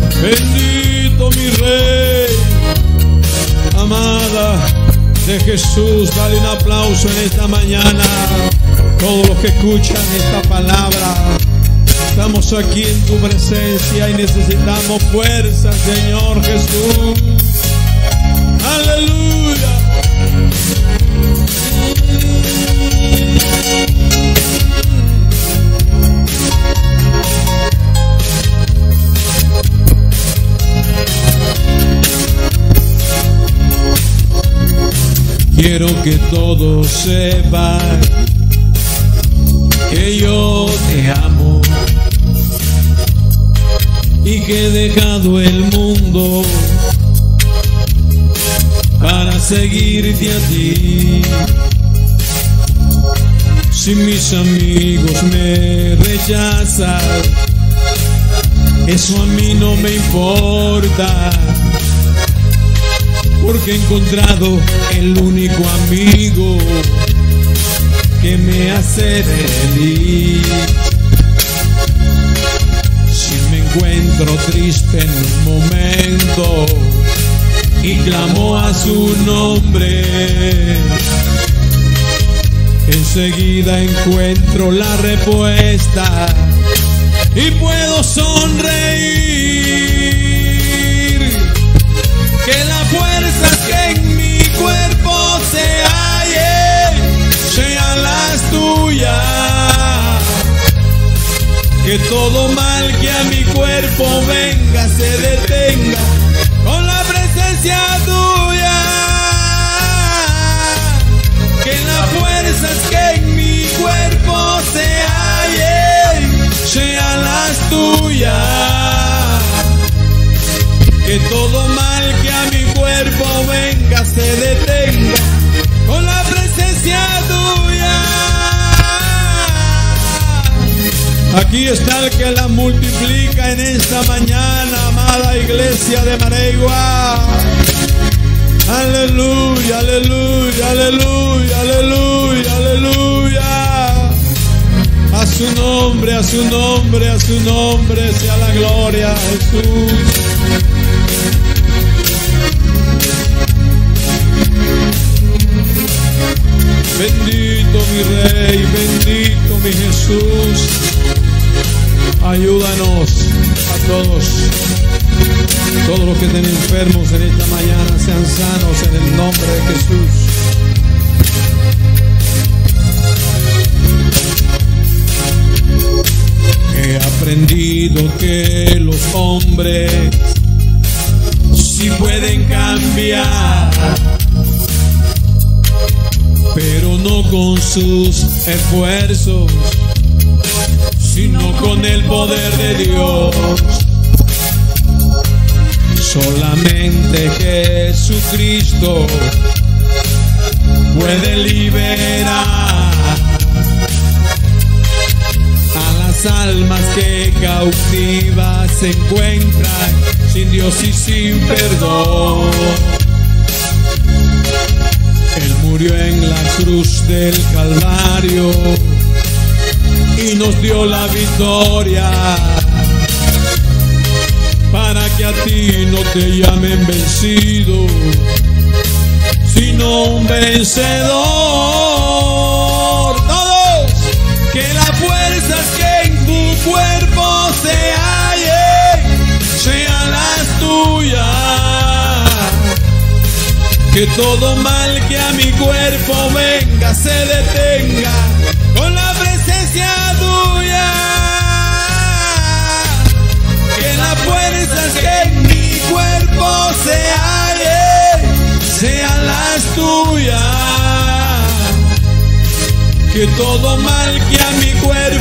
Bendito mi Rey. Amada de Jesús, dale un aplauso en esta mañana. Todos los que escuchan esta palabra, estamos aquí en tu presencia y necesitamos fuerza, Señor Jesús. Aleluya. Quiero que todos sepan que yo te amo y que he dejado el mundo para seguirte a ti. Si mis amigos me rechazan, eso a mí no me importa, porque he encontrado el único amigo que me hace feliz. Si me encuentro triste en un momento y clamo a su nombre, enseguida encuentro la respuesta y puedo sonreír. Que las fuerzas que en mi cuerpo se hallen sean las tuyas. Que todo mal que a mi cuerpo venga se detenga con la presencia tuya. Que las fuerzas que en mi cuerpo se hallen sean las tuyas. Que todo mal que a mi cuerpo venga se detenga con la presencia tuya. Aquí está el que la multiplica en esta mañana, amada iglesia de Maregua. Aleluya, aleluya, aleluya, aleluya, aleluya. A su nombre, a su nombre, a su nombre sea la gloria, Jesús. Bendito mi Rey, bendito mi Jesús. Ayúdanos a todos los que estén enfermos en esta mañana sean sanos en el nombre de Jesús. He aprendido que los hombres sí pueden cambiar, pero no con sus esfuerzos, sino con el poder de Dios. Solamente Jesucristo puede liberar a las almas que cautivas se encuentran sin Dios y sin perdón. Él murió en la cruz del Calvario y nos dio la victoria, para que a ti no te llamen vencido, sino un vencedor. Todos, que las fuerzas que en tu cuerpo se hallen sean las tuyas. Que todo mal que a mi cuerpo venga se detenga con la presencia tuya. Que las fuerzas que en mi cuerpo se hallen sean las tuyas. Que todo mal que a mi cuerpo